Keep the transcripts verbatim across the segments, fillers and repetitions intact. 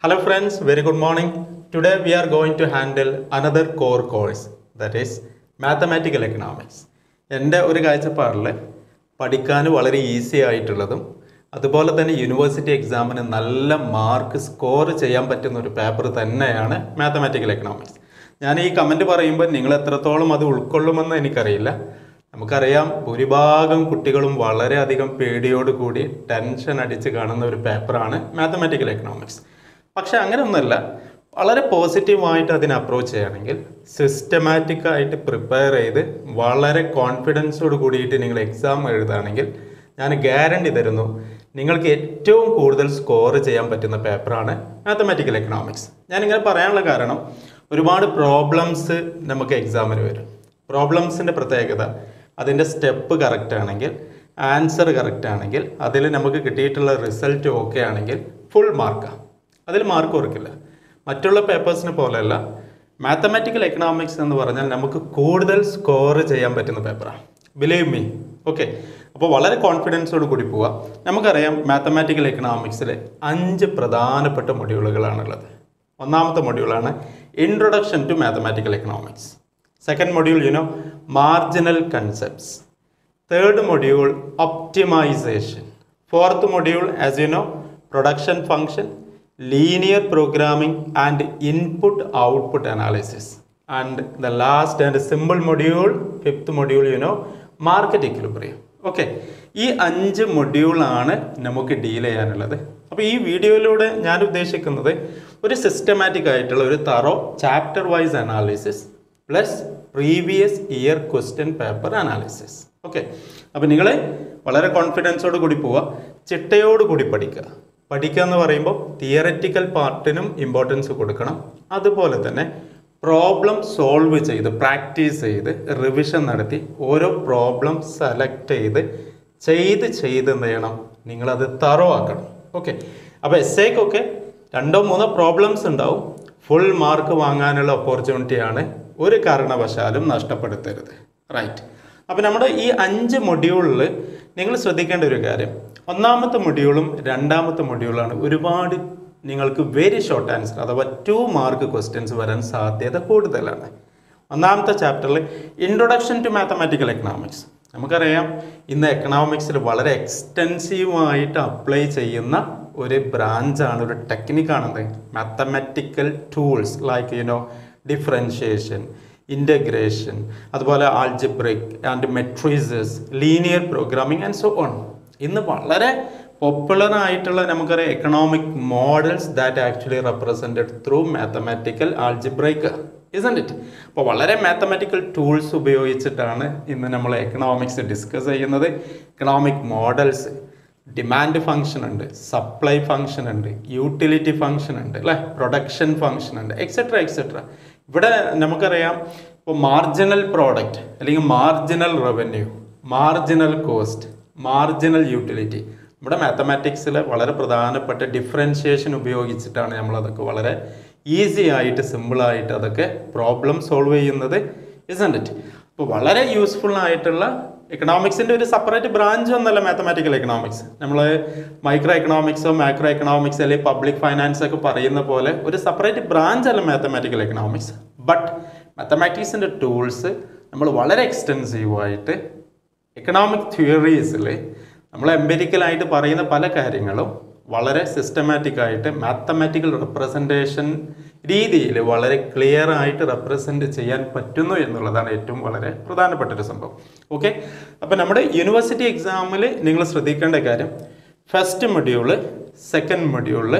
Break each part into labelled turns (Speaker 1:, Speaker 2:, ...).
Speaker 1: Hello friends, very good morning. Today we are going to handle another core course, that is Mathematical Economics. എൻ്റെ ഒരു കാഴ്ചപ്പാടിൽ പഠിക്കാൻ വളരെ easy ആയിട്ടുള്ളതും അതുപോലെ തന്നെ യൂണിവേഴ്സിറ്റി എക്സാമിന് നല്ല മാർക്ക് സ്കോർ ചെയ്യാൻ പറ്റുന്ന ഒരു പേപ്പർ തന്നെയാണ് മാത്തമാറ്റിക്കൽ എക്കണോമിക്സ്. ഞാൻ ഈ കമൻറ്റ് പറയുമ്പോൾ നിങ്ങൾ എത്രത്തോളം അത് ഉൾക്കൊള്ളുമെന്ന് എനിക്കറിയില്ല. നമുക്കറിയാം ഭൂരിഭാഗം കുട്ടികളും വളരെയധികം പേടിയോടുകൂടി ടെൻഷൻ അടിച്ച് കാണുന്ന ഒരു പേപ്പറാണ് മാത്തമാറ്റിക്കൽ എക്കണോമിക്സ്. പക്ഷെ അങ്ങനെയൊന്നുമല്ല, വളരെ പോസിറ്റീവായിട്ട് അതിനെ അപ്രോച്ച് ചെയ്യുകയാണെങ്കിൽ സിസ്റ്റമാറ്റിക്കായിട്ട് പ്രിപ്പയർ ചെയ്ത് വളരെ കോൺഫിഡൻസോട് കൂടിയിട്ട് നിങ്ങൾ എക്സാം എഴുതുകയാണെങ്കിൽ ഞാൻ ഗ്യാരണ്ടി തരുന്നു നിങ്ങൾക്ക് ഏറ്റവും കൂടുതൽ സ്കോർ ചെയ്യാൻ പറ്റുന്ന പേപ്പറാണ് മാത്തമാറ്റിക്കൽ എക്കണോമിക്സ്. ഞാനിങ്ങനെ പറയാനുള്ള കാരണം ഒരുപാട് പ്രോബ്ലംസ് നമുക്ക് എക്സാമിന് വരും. പ്രോബ്ലംസിൻ്റെ പ്രത്യേകത അതിൻ്റെ സ്റ്റെപ്പ് കറക്റ്റ് ആണെങ്കിൽ, ആൻസർ കറക്റ്റ് ആണെങ്കിൽ, അതിൽ നമുക്ക് കിട്ടിയിട്ടുള്ള റിസൾട്ട് ഓക്കെ ആണെങ്കിൽ ഫുൾ മാർക്കാണ്, അതിൽ മാർക്ക് കുറയ്ക്കില്ല. മറ്റുള്ള പേപ്പേഴ്സിനെ പോലെയല്ല, മാത്തമാറ്റിക്കൽ എക്കണോമിക്സ് എന്ന് പറഞ്ഞാൽ നമുക്ക് കൂടുതൽ സ്കോർ ചെയ്യാൻ പറ്റുന്ന പേപ്പറാണ്. Believe me. ഓക്കെ, അപ്പോൾ വളരെ കോൺഫിഡൻസോട് കൂടി പോവാം. നമുക്കറിയാം മാത്തമാറ്റിക്കൽ എക്കണോമിക്സിൽ അഞ്ച് പ്രധാനപ്പെട്ട മൊഡ്യൂളുകളാണുള്ളത്. ഒന്നാമത്തെ മൊഡ്യൂളാണ് introduction to mathematical economics. Second module you know marginal concepts. Third module optimization. Fourth module as you know production function, linear programming and input output analysis, and the last and simple module, fifth module, you know market equilibrium. Okay, ഈ അഞ്ച് മൊഡ്യൂളാണ് നമുക്ക് deal ചെയ്യാനുള്ളത്. അപ്പോൾ ഈ വീഡിയോയിലൂടെ ഞാൻ ഉദ്ദേശിക്കുന്നത് ഒരു സിസ്റ്റമാറ്റിക് ആയിട്ടുള്ള ഒരു thorough chapter wise analysis plus previous year question paper analysis. Okay, അപ്പോൾ നിങ്ങൾ വളരെ കോൺഫിഡൻസോട് കൂടി പോവുക, ചിട്ടയോട് കൂടി പഠിക്കുക. പഠിക്കുക എന്ന് പറയുമ്പോൾ തിയററ്റിക്കൽ പാർട്ടിനും ഇമ്പോർട്ടൻസ് കൊടുക്കണം. അതുപോലെ തന്നെ പ്രോബ്ലം സോൾവ് ചെയ്ത് പ്രാക്ടീസ് ചെയ്ത് റിവിഷൻ നടത്തി ഓരോ പ്രോബ്ലം സെലക്ട് ചെയ്ത് ചെയ്ത് ചെയ്ത് എന്ത് ചെയ്യണം, നിങ്ങളത് തറോ ആക്കണം. ഓക്കെ, അപ്പോൾ എസ് എക്കൊക്കെ രണ്ടോ മൂന്നോ പ്രോബ്ലംസ് ഉണ്ടാവും. ഫുൾ മാർക്ക് വാങ്ങാനുള്ള ഓപ്പർച്യൂണിറ്റിയാണ്, ഒരു കാരണവശാലും നഷ്ടപ്പെടുത്തരുത്. റൈറ്റ്. അപ്പോൾ നമ്മുടെ ഈ അഞ്ച് മൊഡ്യൂളിൽ നിങ്ങൾ ശ്രദ്ധിക്കേണ്ട ഒരു കാര്യം, ഒന്നാമത്തെ മൊഡ്യൂളും രണ്ടാമത്തെ മൊഡ്യൂളാണ് ഒരുപാട് നിങ്ങൾക്ക് വെരി ഷോർട്ട് ആൻസർ അഥവാ ടു മാർക്ക് ക്വസ്റ്റ്യൻസ് വരാൻ സാധ്യത കൂടുതലാണ്. ഒന്നാമത്തെ ചാപ്റ്ററിൽ ഇൻട്രൊഡക്ഷൻ ടു മാത്തമാറ്റിക്കൽ എക്കണോമിക്സ്. നമുക്കറിയാം ഇന്ന് എക്കണോമിക്സിൽ വളരെ എക്സ്റ്റെൻസീവായിട്ട് അപ്ലൈ ചെയ്യുന്ന ഒരു ബ്രാഞ്ചാണ്, ഒരു ടെക്നിക്കാണെന്ന് mathematical tools like you know differentiation, integration, അതുപോലെ algebraic and matrices, linear programming and so on. ഇന്ന് വളരെ പോപ്പുലർ ആയിട്ടുള്ള നമുക്കറിയാം economic models that actually represented through mathematical algebraic, isn't it? അപ്പോൾ വളരെ മാത്തമാറ്റിക്കൽ ടൂൾസ് ഉപയോഗിച്ചിട്ടാണ് ഇന്ന് നമ്മൾ എക്കണോമിക്സ് ഡിസ്കസ് ചെയ്യുന്നത്. എക്കണോമിക് മോഡൽസ്, ഡിമാൻഡ് ഫംഗ്ഷൻ ഉണ്ട്, സപ്ലൈ ഫംഗ്ഷൻ ഉണ്ട്, യൂട്ടിലിറ്റി ഫംഗ്ഷൻ ഉണ്ട്, അല്ലേ, പ്രൊഡക്ഷൻ ഫംഗ്ഷൻ ഉണ്ട്, എക്സെട്ര എക്സെട്ര. ഇവിടെ നമുക്കറിയാം ഇപ്പോൾ മാർജിനൽ പ്രോഡക്റ്റ് അല്ലെങ്കിൽ marginal revenue, marginal cost, marginal utility, നമ്മുടെ മാത്തമാറ്റിക്സിലെ വളരെ പ്രധാനപ്പെട്ട ഡിഫറൻഷിയേഷൻ ഉപയോഗിച്ചിട്ടാണ് നമ്മളതൊക്കെ വളരെ ഈസി ആയിട്ട് സിമ്പിളായിട്ട് അതൊക്കെ പ്രോബ്ലം സോൾവ് ചെയ്യുന്നത്, ഇസൻറ്റ് ഇറ്റ്? അപ്പോൾ വളരെ യൂസ്ഫുൾ ആയിട്ടുള്ള എക്കണോമിക്സിൻ്റെ ഒരു സെപ്പറേറ്റ് ബ്രാഞ്ച് ഒന്നല്ല മാത്തമാറ്റിക്കൽ എക്കണോമിക്സ്. നമ്മൾ മൈക്രോ എക്കണോമിക്സോ മാക്രോ എക്കണോമിക്സ് അല്ലെങ്കിൽ പബ്ലിക് ഫൈനാൻസ് ഒക്കെ പറയുന്ന പോലെ ഒരു സെപ്പറേറ്റ് ബ്രാഞ്ച് അല്ല മാത്തമാറ്റിക്കൽ എക്കണോമിക്സ്. ബട്ട് മാത്തമാറ്റിക്സിൻ്റെ ടൂൾസ് നമ്മൾ വളരെ എക്സ്റ്റെൻസീവായിട്ട് എക്കണോമിക് തിയറീസിൽ നമ്മൾ എംപിരിക്കലായിട്ട് പറയുന്ന പല കാര്യങ്ങളും വളരെ സിസ്റ്റമാറ്റിക് ആയിട്ട് മാത്തമാറ്റിക്കൽ റെപ്രസെൻറ്റേഷൻ രീതിയിൽ വളരെ ക്ലിയർ ആയിട്ട് റെപ്രസെൻറ്റ് ചെയ്യാൻ പറ്റുന്നു എന്നുള്ളതാണ് ഏറ്റവും വളരെ പ്രധാനപ്പെട്ട ഒരു സംഭവം. ഓക്കെ, അപ്പോൾ നമ്മുടെ യൂണിവേഴ്സിറ്റി എക്സാമിൽ നിങ്ങൾ ശ്രദ്ധിക്കേണ്ട കാര്യം, ഫസ്റ്റ് മൊഡ്യൂള് സെക്കൻഡ് മൊഡ്യൂളിൽ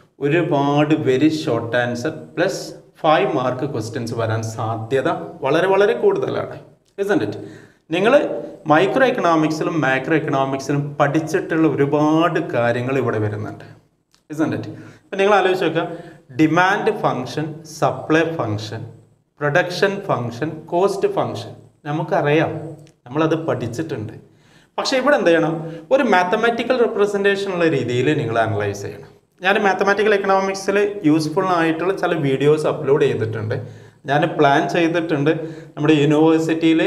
Speaker 1: ഒരുപാട് very short answer plus five mark questions വരാൻ സാധ്യത വളരെ വളരെ കൂടുതലാണ്, ഇസൻറ്റ് ഇറ്റ്? നിങ്ങൾ മൈക്രോ എക്കണോമിക്സിലും മാക്രോ എക്കണോമിക്സിലും പഠിച്ചിട്ടുള്ള ഒരുപാട് കാര്യങ്ങൾ ഇവിടെ വരുന്നുണ്ട്, ഇസൻറ്റ് ഇറ്റ്? അപ്പം നിങ്ങൾ ആലോചിച്ച് നോക്കുക, demand function, supply function, production function, cost function നമുക്കറിയാം, നമ്മളത് പഠിച്ചിട്ടുണ്ട്. പക്ഷേ ഇവിടെ എന്ത് ചെയ്യണം, ഒരു മാത്തമാറ്റിക്കൽ റെപ്രസെൻറ്റേഷൻ ഉള്ള രീതിയിൽ നിങ്ങൾ അനലൈസ് ചെയ്യണം. ഞാൻ മാത്തമാറ്റിക്കൽ എക്കണോമിക്സിൽ യൂസ്ഫുൾ ആയിട്ടുള്ള ചില വീഡിയോസ് അപ്ലോഡ് ചെയ്തിട്ടുണ്ട്. ഞാൻ പ്ലാൻ ചെയ്തിട്ടുണ്ട് നമ്മുടെ യൂണിവേഴ്സിറ്റിയിൽ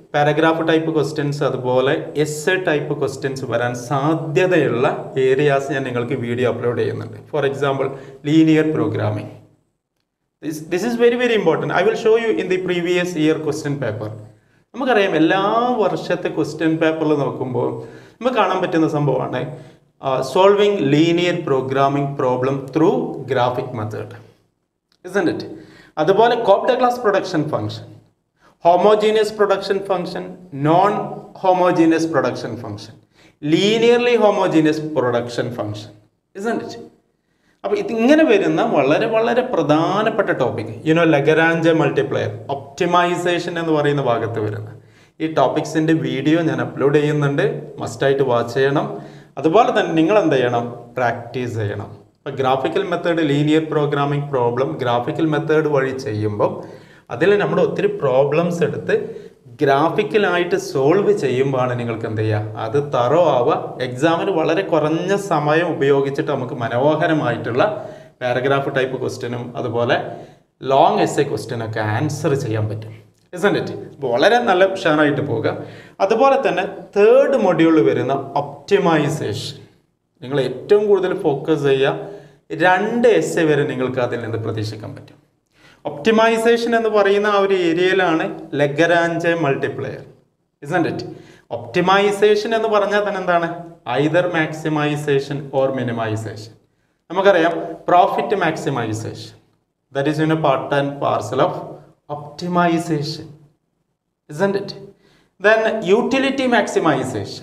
Speaker 1: പാരഗ്രാഫ് ടൈപ്പ് ക്വസ്റ്റ്യൻസ് അതുപോലെ എസ് എ ടൈപ്പ് ക്വസ്റ്റ്യൻസ് വരാൻ സാധ്യതയുള്ള ഏരിയാസ് ഞാൻ നിങ്ങൾക്ക് വീഡിയോ അപ്ലോഡ് ചെയ്യുന്നുണ്ട്. For example linear programming. This this is very very important. I will show you in the previous year question paper. നമുക്കറിയാം എല്ലാ വർഷത്തെ ക്വസ്റ്റ്യൻ പേപ്പറിൽ നോക്കുമ്പോൾ നമുക്ക് കാണാൻ പറ്റുന്ന സംഭവമാണ് solving linear programming problem through graphic method, isn't it? അതുപോലെ Cobb Douglas production function, homogeneous production function, non-homogeneous production function, linearly homogeneous production function, isn't it? അപ്പോൾ ഇതിങ്ങനെ വരുന്ന വളരെ വളരെ പ്രധാനപ്പെട്ട topic you know Lagrange multiplier optimization എന്ന് പറയുന്ന ഭാഗത്ത് വരുന്ന ഈ ടോപ്പിക്സിൻ്റെ വീഡിയോ ഞാൻ അപ്ലോഡ് ചെയ്യുന്നുണ്ട്. മസ്റ്റായിട്ട് വാച്ച് ചെയ്യണം. അതുപോലെ തന്നെ നിങ്ങൾ എന്ത് ചെയ്യണം? പ്രാക്ടീസ് ചെയ്യണം. ഇപ്പോൾ graphical method linear programming problem graphical method വഴി ചെയ്യുമ്പം അതിൽ നമ്മൾ ഒത്തിരി പ്രോബ്ലംസ് എടുത്ത് ഗ്രാഫിക്കലായിട്ട് സോൾവ് ചെയ്യുമ്പോഴാണ് നിങ്ങൾക്ക് എന്ത് ചെയ്യുക? അത് തറോ ആവുക. എക്സാമിന് വളരെ കുറഞ്ഞ സമയം ഉപയോഗിച്ചിട്ട് നമുക്ക് മനോഹരമായിട്ടുള്ള പാരഗ്രാഫ് ടൈപ്പ് ക്വസ്റ്റ്യനും അതുപോലെ ലോങ് എസ് എ ക്വസ്റ്റ്യനൊക്കെ ആൻസർ ചെയ്യാൻ പറ്റും, isn't it? അപ്പോൾ വളരെ നല്ല ഉഷാറായിട്ട് പോകുക. അതുപോലെ തന്നെ തേർഡ് മൊഡ്യൂളിൽ വരുന്ന ഒപ്റ്റിമൈസേഷൻ നിങ്ങൾ ഏറ്റവും കൂടുതൽ ഫോക്കസ് ചെയ്യുക. രണ്ട് എസ് എ വരെ നിങ്ങൾക്ക് അതിൽ നിന്ന് പ്രതീക്ഷിക്കാൻ പറ്റും. ഒപ്റ്റിമൈസേഷൻ എന്ന് പറയുന്ന ആ ഒരു ഏരിയയിലാണ് Lagrange multiplier, isn't it? Optimisation എന്ന് പറഞ്ഞാൽ തന്നെ എന്താണ്? Either maximization or minimization. നമുക്കറിയാം profit maximization, that is you know part and parcel of optimization, isn't it? Then utility maximization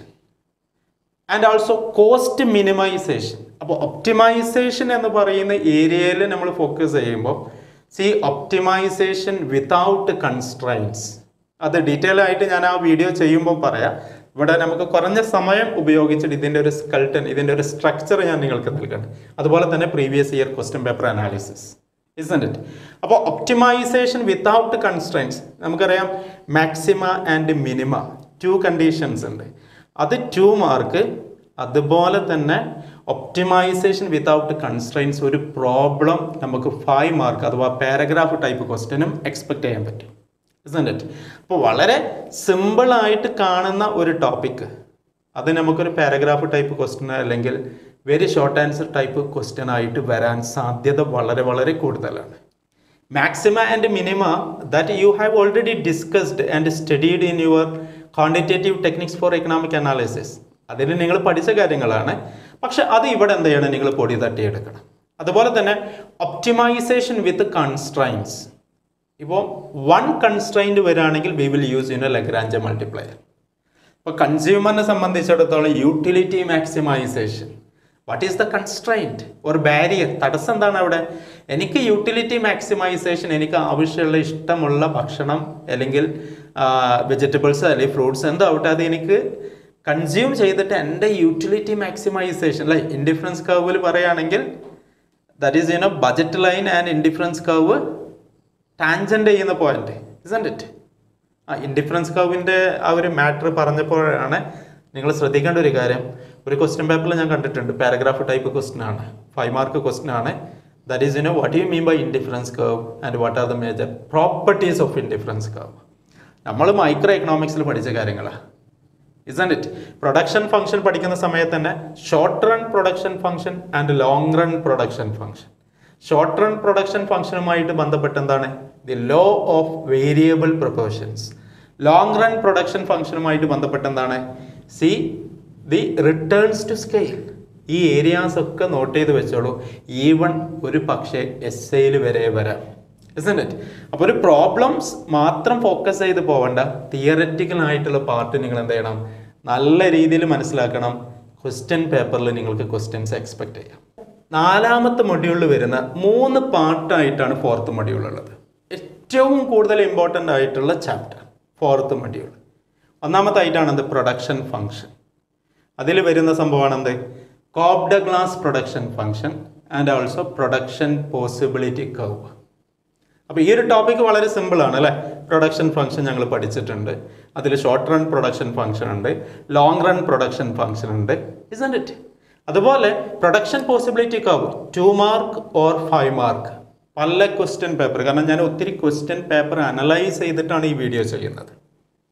Speaker 1: and also cost minimization. അപ്പോൾ ഒപ്റ്റിമൈസേഷൻ എന്ന് പറയുന്ന ഏരിയയിൽ നമ്മൾ ഫോക്കസ് ചെയ്യുമ്പോൾ സി ഒപ്റ്റിമൈസേഷൻ വിതൗട്ട് കൺസ്ട്രൈൻസ്, അത് ഡീറ്റെയിൽ ആയിട്ട് ഞാൻ ആ വീഡിയോ ചെയ്യുമ്പോൾ പറയാം. ഇവിടെ നമുക്ക് കുറഞ്ഞ സമയം ഉപയോഗിച്ചിട്ട് ഇതിൻ്റെ ഒരു സ്കൾട്ടൻ ഇതിൻ്റെ ഒരു സ്ട്രക്ചർ ഞാൻ നിങ്ങൾക്ക് നൽകുന്നുണ്ട്. അതുപോലെ തന്നെ previous year question paper analysis, isn't it? അപ്പോൾ ഒപ്റ്റിമൈസേഷൻ വിതൗട്ട് കൺസ്ട്രൈൻസ് നമുക്കറിയാം maxima and minima two conditions ഉണ്ട്. അത് ടു മാർക്ക്. അതുപോലെ തന്നെ ഒപ്റ്റിമൈസേഷൻ വിതൗട്ട് കൺസ്ട്രൈൻസ് ഒരു പ്രോബ്ലം നമുക്ക് ഫൈവ് മാർക്ക് അഥവാ പാരഗ്രാഫ് ടൈപ്പ് ക്വസ്റ്റ്യനും എക്സ്പെക്ട് ചെയ്യാൻ പറ്റും, isn't it? അപ്പോൾ വളരെ സിമ്പിളായിട്ട് കാണുന്ന ഒരു ടോപ്പിക്ക് അത് നമുക്കൊരു പാരഗ്രാഫ് ടൈപ്പ് ക്വസ്റ്റ്യൻ അല്ലെങ്കിൽ very short answer type question ആയിട്ട് വരാൻ സാധ്യത വളരെ വളരെ കൂടുതലാണ്. Maxima and minima that you have already discussed and studied in your quantitative techniques for economic analysis. അതിൽ നിങ്ങൾ പഠിച്ച കാര്യങ്ങളാണ്. പക്ഷെ അത് ഇവിടെ എന്ത് ചെയ്യണം? നിങ്ങൾ പൊടി തട്ടിയെടുക്കണം. അതുപോലെ തന്നെ ഒപ്റ്റിമൈസേഷൻ വിത്ത് കൺസ്ട്രൈൻസ്. ഇപ്പോൾ വൺ കൺസ്ട്രൈൻറ്റ് വരികയാണെങ്കിൽ we will use you know Lagrange multiplier. ഇപ്പോൾ കൺസ്യൂമറിനെ സംബന്ധിച്ചിടത്തോളം utility maximisation, what is the constraint or barrier? തടസ്സം എന്താണ് അവിടെ? എനിക്ക് യൂട്ടിലിറ്റി മാക്സിമൈസേഷൻ എനിക്ക് ആവശ്യമുള്ള ഇഷ്ടമുള്ള ഭക്ഷണം അല്ലെങ്കിൽ വെജിറ്റബിൾസ് അല്ലെങ്കിൽ ഫ്രൂട്ട്സ് എന്താവട്ടെ അത് എനിക്ക് കൺസ്യൂം ചെയ്തിട്ട് എൻ്റെ യൂട്ടിലിറ്റി മാക്സിമൈസേഷൻ അല്ലെ ഇൻഡിഫറൻസ് കർവിൽ പറയുകയാണെങ്കിൽ that is you know budget line and indifference curve tangent ചെയ്യുന്ന പോയിന്റ്, isn't it? ആ ഇൻഡിഫറൻസ് കർവിൻ്റെ ആ ഒരു മാറ്റർ പറഞ്ഞപ്പോഴാണ് നിങ്ങൾ ശ്രദ്ധിക്കേണ്ട ഒരു കാര്യം. ഒരു ക്വസ്റ്റ്യൻ പേപ്പറിൽ ഞാൻ കണ്ടിട്ടുണ്ട്, പാരഗ്രാഫ് ടൈപ്പ് ക്വസ്റ്റ്യൻ ആണ്, ഫൈവ് മാർക്ക് ക്വസ്റ്റ്യൻ ആണ്. That is you know what you mean by indifference curve and what are the major properties of indifference curve. നമ്മൾ മൈക്രോ എക്കണോമിക്സിൽ പഠിച്ച കാര്യങ്ങളാണ്, isn't it? പ്രൊഡക്ഷൻ ഫംഗ്ഷൻ പഠിക്കുന്ന സമയത്ത് തന്നെ short run production function and long run production function. Short run production ഫംഗ്ഷനുമായിട്ട് ബന്ധപ്പെട്ട് എന്താണ്? The law of variable proportions. Long run production ഫംഗ്ഷനുമായിട്ട് ബന്ധപ്പെട്ട് എന്താണ്? See the returns to scale. ഈ ഏരിയാസ് ഒക്കെ നോട്ട് ചെയ്ത് വെച്ചോളൂ. ഈവൺ ഒരു പക്ഷേ എസ് എയിൽ വരെ വരാം, isn't it? അപ്പോൾ ഒരു പ്രോബ്ലംസ് മാത്രം ഫോക്കസ് ചെയ്ത് പോകണ്ട, തിയററ്റിക്കൽ ആയിട്ടുള്ള പാർട്ട് നിങ്ങൾ എന്ത് ചെയ്യണം? നല്ല രീതിയിൽ മനസ്സിലാക്കണം. ക്വസ്റ്റ്യൻ പേപ്പറിൽ നിങ്ങൾക്ക് ക്വസ്റ്റ്യൻസ് എക്സ്പെക്ട് ചെയ്യാം. നാലാമത്തെ മൊഡ്യൂളിൽ വരുന്ന മൂന്ന് പാർട്ടായിട്ടാണ് ഫോർത്ത് മൊഡ്യൂൾ ഉള്ളത്. ഏറ്റവും കൂടുതൽ ഇമ്പോർട്ടൻ്റ് ആയിട്ടുള്ള ചാപ്റ്റർ ഫോർത്ത് മൊഡ്യൂൾ. ഒന്നാമത്തായിട്ടാണ് എന്ത്? Production function. അതിൽ വരുന്ന സംഭവമാണ് എന്ത്? Cobb Douglas production function and also production possibility curve. അപ്പോൾ ഈ ഒരു ടോപ്പിക്ക് വളരെ സിമ്പിളാണ് അല്ലേ? പ്രൊഡക്ഷൻ ഫംഗ്ഷൻ ഞങ്ങൾ പഠിച്ചിട്ടുണ്ട്. അതിൽ ഷോർട്ട് റൺ പ്രൊഡക്ഷൻ ഫംഗ്ഷൻ ഉണ്ട്, ലോങ് റൺ പ്രൊഡക്ഷൻ ഫംഗ്ഷൻ ഉണ്ട്, isn't it? അതുപോലെ production possibility curve two mark or five mark പല ക്വസ്റ്റ്യൻ പേപ്പർ, കാരണം ഞാൻ ഒത്തിരി ക്വസ്റ്റ്യൻ പേപ്പർ അനലൈസ് ചെയ്തിട്ടാണ് ഈ വീഡിയോ ചെയ്യുന്നത്.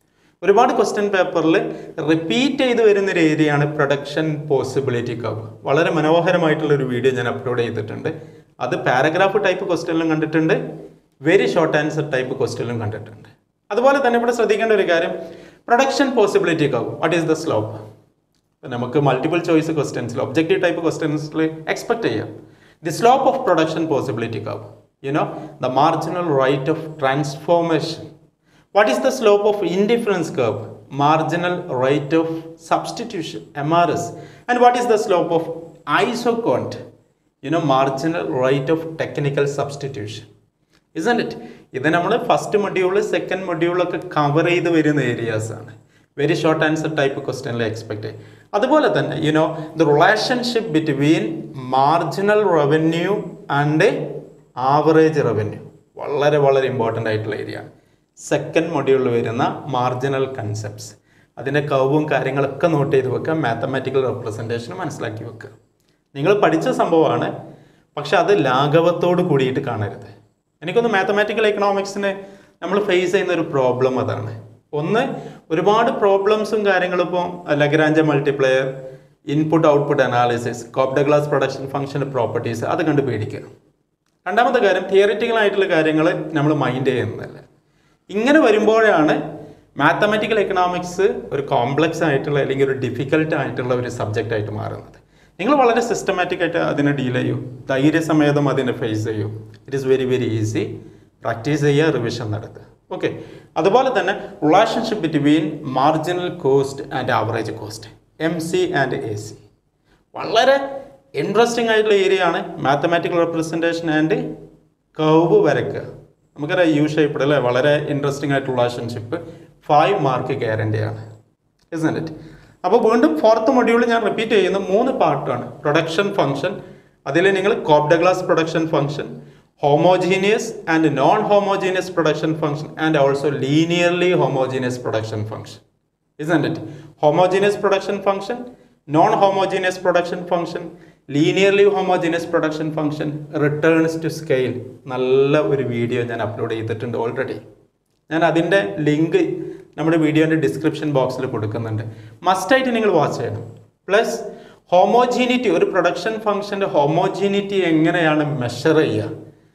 Speaker 1: ഒരുപാട് ക്വസ്റ്റ്യൻ പേപ്പറിൽ റിപ്പീറ്റ് ചെയ്ത് വരുന്നൊരു ഏരിയയാണ് പ്രൊഡക്ഷൻ പോസിബിലിറ്റി കർവ്. വളരെ മനോഹരമായിട്ടുള്ളൊരു വീഡിയോ ഞാൻ അപ്ലോഡ് ചെയ്തിട്ടുണ്ട്. അത് പാരഗ്രാഫ് ടൈപ്പ് ക്വസ്റ്റ്യനിലും കണ്ടിട്ടുണ്ട്, വെരി ഷോർട്ട് ആൻസർ ടൈപ്പ് ക്വസ്റ്റ്യനിലും കണ്ടിട്ടുണ്ട്. അതുപോലെ തന്നെ ഇവിടെ ശ്രദ്ധിക്കേണ്ട ഒരു കാര്യം, production possibility curve, what is the slope? നമുക്ക് മൾട്ടിപ്പിൾ ചോയ്സ് ക്വസ്റ്റ്യൻസിൽ ഒബ്ജക്റ്റീവ് ടൈപ്പ് ക്വസ്റ്റ്യൻസിൽ എക്സ്പെക്ട് ചെയ്യാം. The slope of production possibility curve, you know the marginal rate of transformation. What is the slope of indifference curve? Marginal rate of substitution, M R S. And what is the slope of isocont? You know, marginal rate of technical substitution. Isn't it? This is our first module, second module, cover the areas. Very short answer type of question expect. That's you know, the relationship between marginal revenue and average revenue. Very, very important area. Second മൊഡ്യൂളിൽ വരുന്ന marginal concepts, അതിൻ്റെ കർവും കാര്യങ്ങളൊക്കെ not ചെയ്ത് വെക്കുക, mathematical representation മനസ്സിലാക്കി വെക്കുക. നിങ്ങൾ പഠിച്ച സംഭവമാണ്, പക്ഷെ അത് ലാഘവത്തോട് കൂടിയിട്ട് കാണരുത്. എനിക്കൊന്ന് മാത്തമാറ്റിക്കൽ എക്കണോമിക്സിന് നമ്മൾ ഫേസ് ചെയ്യുന്ന ഒരു പ്രോബ്ലം അതാണ്. ഒന്ന്, ഒരുപാട് പ്രോബ്ലംസും കാര്യങ്ങളും ഇപ്പോൾ Lagrange multiplier, input output analysis, Cobb Douglas production function properties, അത് കണ്ട് പേടിക്കുക. രണ്ടാമത്തെ കാര്യം, തിയറിറ്റിക്കൽ ആയിട്ടുള്ള കാര്യങ്ങൾ നമ്മൾ മൈൻഡ് ചെയ്യുന്നില്ല. ഇങ്ങനെ വരുമ്പോഴാണ് മാത്തമാറ്റിക്കൽ എക്കണോമിക്സ് ഒരു കോംപ്ലക്സ് ആയിട്ടുള്ള അല്ലെങ്കിൽ ഒരു ഡിഫിക്കൽട്ട് ആയിട്ടുള്ള ഒരു സബ്ജക്റ്റ് ആയിട്ട് മാറുന്നത്. നിങ്ങൾ വളരെ സിസ്റ്റമാറ്റിക് ആയിട്ട് അതിനെ ഡീൽ ചെയ്യൂ, ധൈര്യസമേതം അതിനെ ഫേസ് ചെയ്യൂ. It is very very easy. Practice ചെയ്യുക, റിവിഷൻ നടത്തുക. ഓക്കെ. അതുപോലെ തന്നെ relationship between marginal cost and average cost, M C and A C, വളരെ ഇൻട്രസ്റ്റിംഗ് ആയിട്ടുള്ള ഏരിയ ആണ്. മാത്തമാറ്റിക്കൽ റെപ്രസെൻറ്റേഷൻ ആൻഡ് കർവ് വരയ്ക്കുക. നമുക്കറിയാം യു ഷേപ്പ്ഡ് അല്ലേ, വളരെ ഇൻട്രസ്റ്റിംഗ് ആയിട്ടുള്ള റിലേഷൻഷിപ്പ്. ഫൈവ് മാർക്ക് ഗ്യാരണ്ടിയാണ്. Isn't it? അപ്പോൾ വീണ്ടും ഫോർത്ത് മൊഡ്യൂൾ ഞാൻ റിപ്പീറ്റ് ചെയ്യുന്ന മൂന്ന് പാർട്ടാണ്. പ്രൊഡക്ഷൻ ഫംഗ്ഷൻ, അതിൽ നിങ്ങൾ Cobb Douglas production function, homogeneous and non homogeneous production function, and also linearly homogeneous production function. Isn't it? Homogeneous production function, non homogeneous production function, linearly homogeneous production function, returns to scale. നല്ല ഒരു video ഞാൻ upload ചെയ്തിട്ടുണ്ട് already. ഞാൻ അതിൻ്റെ link നമ്മുടെ വീഡിയോൻ്റെ description ബോക്സിൽ കൊടുക്കുന്നുണ്ട്. മസ്റ്റായിട്ട് നിങ്ങൾ വാച്ച് ചെയ്യണം. പ്ലസ് ഹോമോജീനിറ്റി, ഒരു പ്രൊഡക്ഷൻ ഫംഗ്ഷൻ്റെ ഹോമോജീനിറ്റി എങ്ങനെയാണ് മെഷർ ചെയ്യുക,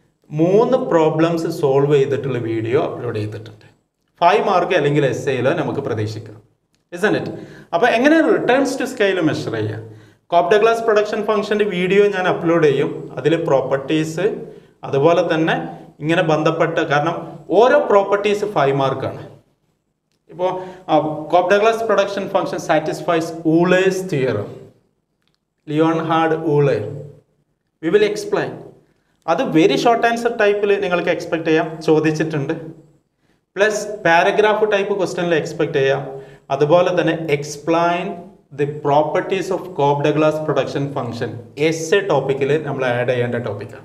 Speaker 1: മൂന്ന് പ്രോബ്ലംസ് സോൾവ് ചെയ്തിട്ടുള്ള വീഡിയോ അപ്ലോഡ് ചെയ്തിട്ടുണ്ട്. ഫൈവ് മാർക്ക് അല്ലെങ്കിൽ എസ് എയിലോ നമുക്ക് പ്രതീക്ഷിക്കാം. Isn't it? അപ്പോൾ എങ്ങനെ റിട്ടേൺസ് ടു സ്കെയിൽ മെഷർ ചെയ്യുക? കോപ് ഡഗ്ലാസ് പ്രൊഡക്ഷൻ ഫംഗ്ഷൻ്റെ വീഡിയോ ഞാൻ അപ്ലോഡ് ചെയ്യും. അതിൽ പ്രോപ്പർട്ടീസ്, അതുപോലെ തന്നെ ഇങ്ങനെ ബന്ധപ്പെട്ട, കാരണം ഓരോ പ്രോപ്പർട്ടീസ് ഫൈവ് മാർക്കാണ്. ഇപ്പോൾ Cobb Douglas production function satisfies Euler's theorem, Leonhard Euler. We will explain. അത് വെരി ഷോർട്ട് ആൻസർ ടൈപ്പിൽ നിങ്ങൾക്ക് എക്സ്പെക്ട് ചെയ്യാം, ചോദിച്ചിട്ടുണ്ട്. പ്ലസ് പാരഗ്രാഫ് ടൈപ്പ് ക്വസ്റ്റ്യനിൽ എക്സ്പെക്ട് ചെയ്യാം. അതുപോലെ തന്നെ explain the properties of Cobb Douglas production function, S A ടോപ്പിക്കിൽ നമ്മൾ ആഡ് ചെയ്യേണ്ട ടോപ്പിക്കാണ്.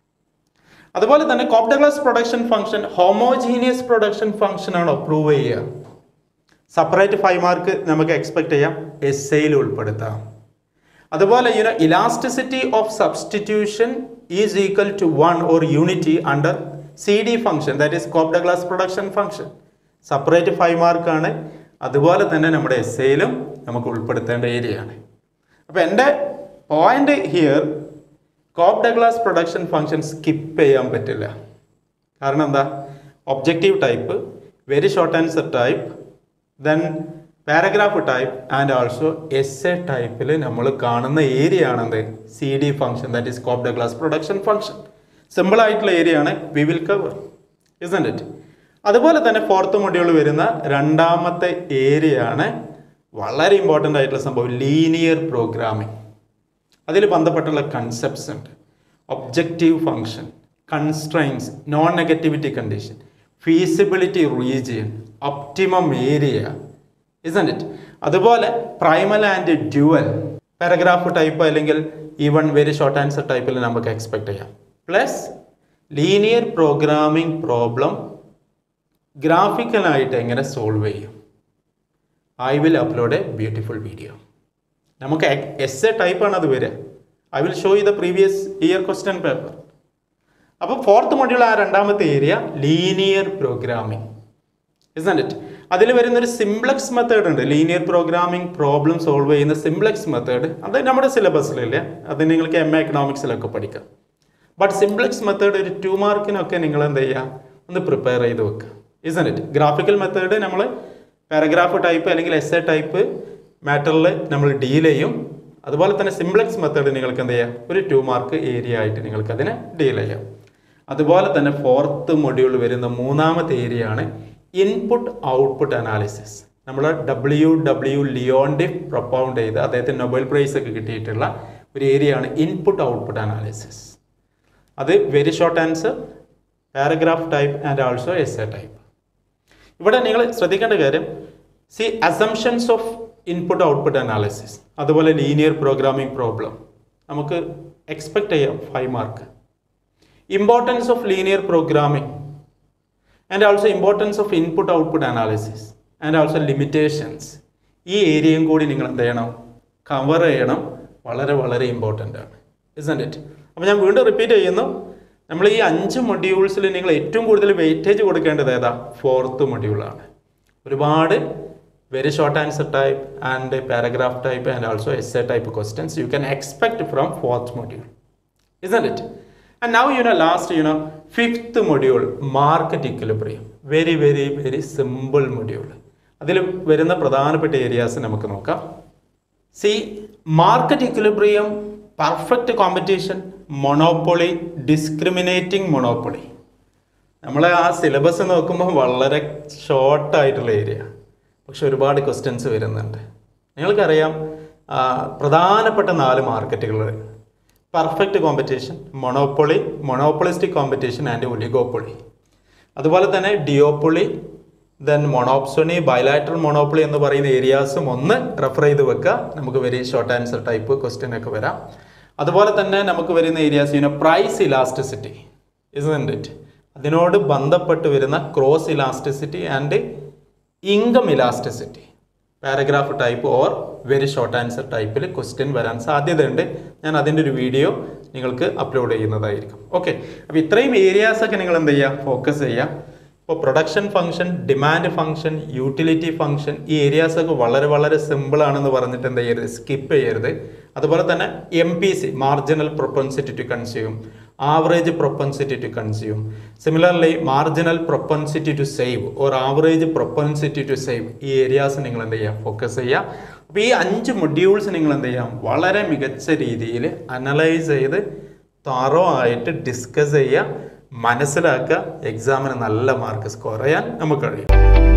Speaker 1: അതുപോലെ തന്നെ Cobb Douglas production function homogeneous production function ആണോ പ്രൂവ് ചെയ്യുക? സെപ്പറേറ്റ് ഫൈവ് മാർക്ക് നമുക്ക് എക്സ്പെക്ട് ചെയ്യാം, എസ് എയിൽ ഉൾപ്പെടുത്താം. അതുപോലെ you know elasticity of substitution is equal to one or unity under C D function, that is Cobb Douglas production function. Separate five മാർക്കാണ്. അതുപോലെ തന്നെ നമ്മുടെ എസ് എയിലും നമുക്ക് ഉൾപ്പെടുത്തേണ്ട ഏരിയയാണ്. അപ്പോൾ എൻ്റെ point here, Cobb Douglas production function skip ചെയ്യാൻ പറ്റില്ല. കാരണം എന്താ? Objective type, very short answer type, then paragraph type, and also S A ടൈപ്പിൽ നമ്മൾ കാണുന്ന ഏരിയ ആണെന്ത്? C D function, that is Cobb Douglas production function. Simple ആയിട്ടുള്ള area ആണ്, we will cover. Isn't it? അതുപോലെ തന്നെ ഫോർത്ത് മൊഡ്യൂൾ വരുന്ന രണ്ടാമത്തെ ഏരിയ ആണ് വളരെ ഇമ്പോർട്ടൻ്റ് ആയിട്ടുള്ള സംഭവം, ലീനിയർ പ്രോഗ്രാമിംഗ്. അതിൽ ബന്ധപ്പെട്ടുള്ള കൺസെപ്റ്റ്സ് ഉണ്ട്. Objective function, constraints, non negativity condition, feasibility region, optimum area. Isn't it? അതുപോലെ primal and dual, paragraph type അല്ലെങ്കിൽ ഈവൺ വെരി ഷോർട്ട് ആൻസർ ടൈപ്പിൽ നമുക്ക് എക്സ്പെക്ട് ചെയ്യാം. പ്ലസ് ലീനിയർ പ്രോഗ്രാമിംഗ് പ്രോബ്ലം ഗ്രാഫിക്കലായിട്ട് എങ്ങനെ സോൾവ് ചെയ്യും? I will upload a beautiful video. നമുക്ക് S A ടൈപ്പാണ് അത് വരിക. I will show you the previous year question paper. അപ്പോൾ ഫോർത്ത് മൊഡ്യൂൾ ആ രണ്ടാമത്തെ area linear programming. Isn't it? അതിൽ വരുന്നൊരു സിംപ്ലക്സ് മെത്തേഡ് ഉണ്ട്, ലീനിയർ പ്രോഗ്രാമിംഗ് പ്രോബ്ലം സോൾവ് ചെയ്യുന്ന സിംപ്ലക്സ് മെത്തേഡ്. അത് നമ്മുടെ സിലബസിലില്ല, അത് നിങ്ങൾക്ക് എം എ എക്കണോമിക്സിലൊക്കെ പഠിക്കാം. ബട്ട് സിംപ്ലക്സ് മെത്തേഡ് ഒരു ടു മാർക്കിനൊക്കെ നിങ്ങൾ എന്ത് ചെയ്യുക, ഒന്ന് പ്രിപ്പയർ ചെയ്ത് വെക്കുക. Isn't it? ഗ്രാഫിക്കൽ മെത്തേഡ് നമ്മൾ പാരഗ്രാഫ് ടൈപ്പ് അല്ലെങ്കിൽ എസ് എ ടൈപ്പ് മാറ്ററിൽ നമ്മൾ ഡീൽ ചെയ്യും. അതുപോലെ തന്നെ സിംപ്ലക്സ് മെത്തേഡ് നിങ്ങൾക്ക് എന്ത് ചെയ്യാം, ഒരു ടു മാർക്ക് ഏരിയ ആയിട്ട് നിങ്ങൾക്ക് അതിനെ ഡീൽ ചെയ്യാം. അതുപോലെ തന്നെ ഫോർത്ത് മൊഡ്യൂൾ വരുന്ന മൂന്നാമത്തെ ഏരിയ ആണ് ഇൻപുട്ട് ഔട്ട്പുട്ട് അനാലിസിസ്. നമ്മൾ ഡബ്ല്യു ഡബ്ല്യു ലിയോണ്ടിഫ് പ്രൊപ്പൗണ്ട് ചെയ്ത് അദ്ദേഹത്തിന് നൊബേൽ പ്രൈസ് ഒക്കെ കിട്ടിയിട്ടുള്ള ഒരു ഏരിയ ആണ് ഇൻപുട്ട് ഔട്ട്പുട്ട് അനാലിസിസ്. അത് very short answer, paragraph type and also S A type. ഇവിടെ നിങ്ങൾ ശ്രദ്ധിക്കേണ്ട കാര്യം, see assumptions of input output analysis, അതുപോലെ ലീനിയർ പ്രോഗ്രാമിംഗ് പ്രോബ്ലം നമുക്ക് എക്സ്പെക്ട് ചെയ്യാം five mark. Importance of linear programming and also importance of input output analysis and also limitations, ഈ ഏരിയയും കൂടി നിങ്ങൾ എന്ത് ചെയ്യണം, കവർ ചെയ്യണം. വളരെ വളരെ ഇമ്പോർട്ടൻ്റ് ആണ്, ഇസ്ന്റ് ഇറ്റ്? അപ്പോൾ ഞാൻ വീണ്ടും റിപ്പീറ്റ് ചെയ്യുന്നു, നമ്മൾ ഈ അഞ്ച് മൊഡ്യൂൾസിൽ നിങ്ങൾ ഏറ്റവും കൂടുതൽ വെയിറ്റേജ് കൊടുക്കേണ്ടത് ഏതാ, ഫോർത്ത് മൊഡ്യൂളാണ്. ഒരുപാട് very short answer type and paragraph type and also S A type questions you can expect from fourth module, isn't it? And now you know last you know fifth module market equilibrium, very very very simple module. അതിൽ വരുന്ന പ്രധാനപ്പെട്ട areas നമുക്ക് നോക്കാം. See market equilibrium, perfect competition, monopoly, discriminating monopoly. നമ്മൾ ആ syllabus നോക്കുമ്പോൾ വളരെ ഷോർട്ടായിട്ടുള്ള area, പക്ഷെ ഒരുപാട് ക്വസ്റ്റ്യൻസ് വരുന്നുണ്ട്. നിങ്ങൾക്കറിയാം പ്രധാനപ്പെട്ട നാല് മാർക്കറ്റുകൾ: perfect competition, monopoly, monopolistic competition and oligopoly. അതുപോലെ തന്നെ duopoly, then monopsony, bilateral monopoly എന്ന് പറയുന്ന ഏരിയാസും ഒന്ന് റെഫർ ചെയ്ത് വെക്കുക. നമുക്ക് very short answer type question ഒക്കെ വരാം. അതുപോലെ തന്നെ നമുക്ക് വരുന്ന areas you know price elasticity, isn't it? അതിനോട് ബന്ധപ്പെട്ട് വരുന്ന cross elasticity and income elasticity, paragraph type or very short answer ടൈപ്പിൽ ക്വസ്റ്റ്യൻ വരാൻ സാധ്യതയുണ്ട്. ഞാൻ അതിൻ്റെ ഒരു വീഡിയോ നിങ്ങൾക്ക് അപ്ലോഡ് ചെയ്യുന്നതായിരിക്കും. ഓക്കെ, അപ്പോൾ ഇത്രയും ഏരിയാസൊക്കെ നിങ്ങൾ എന്ത് ചെയ്യുക, ഫോക്കസ് ചെയ്യുക. ഇപ്പോൾ production function, demand function, utility function, ഈ ഏരിയാസൊക്കെ വളരെ വളരെ സിമ്പിളാണെന്ന് പറഞ്ഞിട്ട് എന്ത് ചെയ്യരുത്, സ്കിപ്പ് ചെയ്യരുത്. അതുപോലെ തന്നെ M P C, marginal propensity to consume, average propensity to consume, similarly marginal propensity to save or average propensity to save, ഈ ഏരിയാസ് നിങ്ങൾ എന്ത് ചെയ്യുക, ഫോക്കസ് ചെയ്യുക. അപ്പോൾ ഈ അഞ്ച് മൊഡ്യൂൾസ് നിങ്ങൾ എന്ത് ചെയ്യാം, വളരെ മികച്ച രീതിയിൽ അനലൈസ് ചെയ്ത് തറോ ആയിട്ട് ഡിസ്കസ് ചെയ്യുക, മനസ്സിലാക്കുക. എക്സാമിന് നല്ല മാർക്ക് സ്കോർ ചെയ്യാൻ നമുക്ക് കഴിയും.